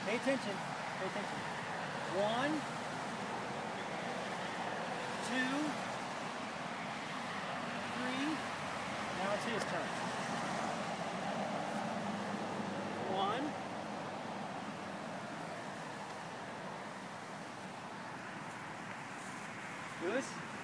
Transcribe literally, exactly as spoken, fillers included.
Pay attention. Pay attention. One, two, three. Now it's his turn. One. Good.